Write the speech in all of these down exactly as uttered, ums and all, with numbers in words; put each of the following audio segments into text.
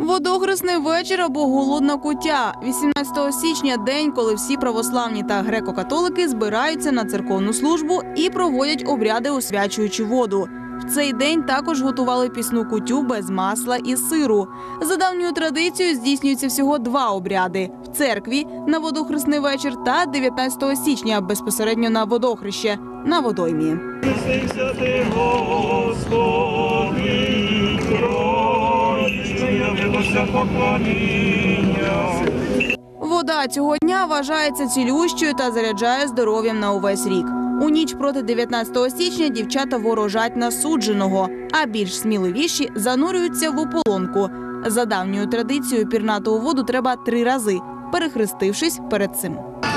Водохресний вечір або голодна куття. вісімнадцятого січня – день, коли всі православні та греко-католики збираються на церковну службу і проводять обряди, освячуючи воду. В цей день також готували пісну куттю без масла і сиру. За давньою традицією здійснюються всього два обряди – в церкві на водохресний вечір та дев'ятнадцятого січня безпосередньо на водохреще на водоймі. Вода цього дня вважається цілющою та заряджає здоров'ям на увесь рік. У ніч проти дев'ятнадцятого січня дівчата ворожать на судженого, а більш сміливіші занурюються в ополонку. За давньою традицією пірнати у воду треба три рази, перехрестившись перед цим.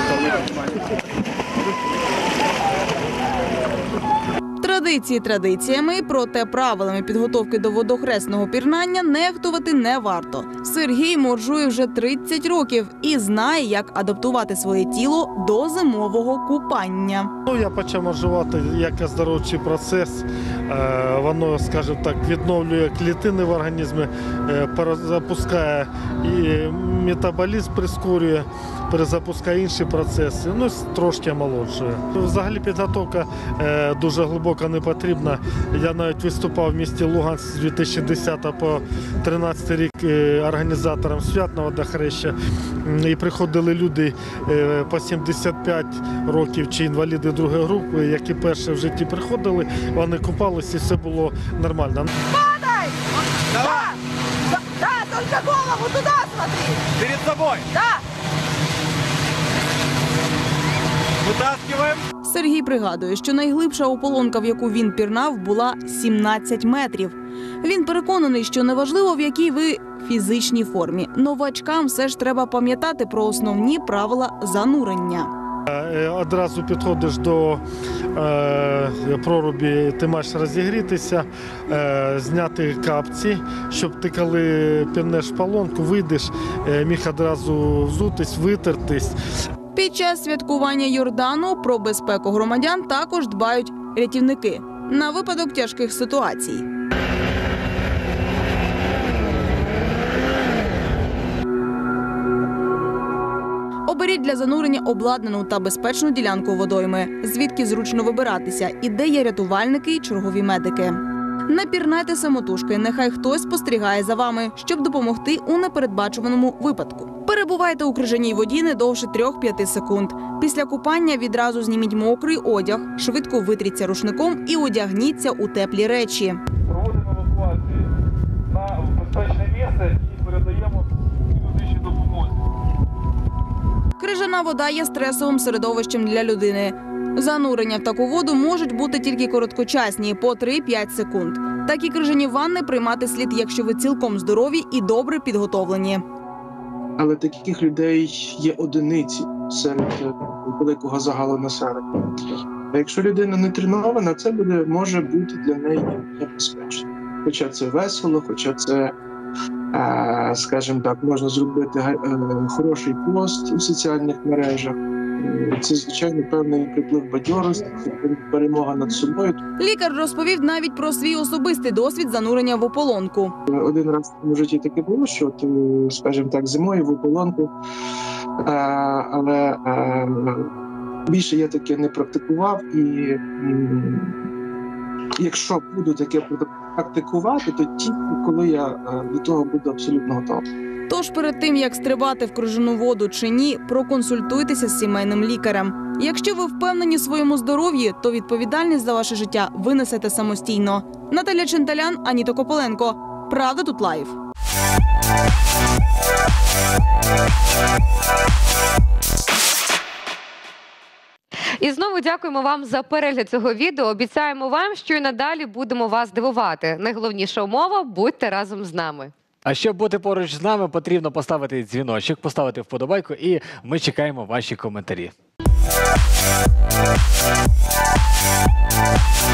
Традиції традиціями, проте правилами підготовки до водохресного пірнання нехтувати не варто. Сергій моржує вже тридцять років і знає, як адаптувати своє тіло до зимового купання. Ну, я почав моржувати як оздоровчий процес. Воно, скажімо так, відновлює клітини в організмі, перезапускає і метаболізм прискорює, перезапускає інші процеси, ну, трошки омолоджує. Взагалі підготовка дуже глибока не потрібна. Я навіть виступав в місті Луганськ з дві тисячі десятого по дві тисячі тринадцятий рік організатором свят на водохреща. І приходили люди по сімдесят п'ять років чи інваліди другої групи, які перші в житті приходили, вони купалися і все було нормально. Падай! Давай! Да, да, только голову туда смотри! Перед собой! Да! Вытаскиваем! Сергій пригадує, що найглибша ополонка, в яку він пірнав, була сімнадцять метрів. Він переконаний, що неважливо, в якій ви фізичній формі. Новачкам все ж треба пам'ятати про основні правила занурення. Одразу підходиш до е, прорубі, ти маєш розігрітися, е, зняти капці, щоб ти, коли пірнеш полонку, вийдеш, е, міг одразу взутись, витертись. Під час святкування Йордану про безпеку громадян також дбають рятівники на випадок тяжких ситуацій. Оберіть для занурення обладнану та безпечну ділянку водойми, звідки зручно вибиратися, і де є рятувальники й чергові медики. Не пірнайте самотужки, нехай хтось спостерігає за вами, щоб допомогти у непередбачуваному випадку. Перебувайте у крижаній воді не довше трьох-п'яти секунд. Після купання відразу зніміть мокрий одяг, швидко витріться рушником і одягніться у теплі речі. Проводимо евакуацію на безпечне місце і передаємо медичній допомозі. Крижана вода є стресовим середовищем для людини. Занурення в таку воду можуть бути тільки короткочасні – по три-п'ять секунд. Такі крижані ванни приймати слід, якщо ви цілком здорові і добре підготовлені. Але таких людей є одиниці серед великого загалу населення. А якщо людина не тренована, це буде, може бути для неї небезпечно. Хоча це весело, хоча це, скажімо так, можна зробити хороший пост у соціальних мережах. Це, звичайно, певний приплив бадьорості, перемога над собою. Лікар розповів навіть про свій особистий досвід занурення в ополонку. Один раз в моєму житті таке було, що, скажімо так, зимою в ополонку, але більше я таке не практикував. І якщо буду таке практикувати, то тільки коли я до того буду абсолютно готовий. Тож перед тим, як стрибати в крижану воду чи ні, проконсультуйтеся з сімейним лікарем. Якщо ви впевнені в своєму здоров'ї, то відповідальність за ваше життя ви несете самостійно. Наталя Ченталян, Аніта Копиленко. Правда тут лайв. І знову дякуємо вам за перегляд цього відео. Обіцяємо вам, що і надалі будемо вас дивувати. Найголовніша умова – будьте разом з нами. А щоб бути поруч з нами, потрібно поставити дзвіночок, поставити вподобайку, і ми чекаємо ваші коментарі.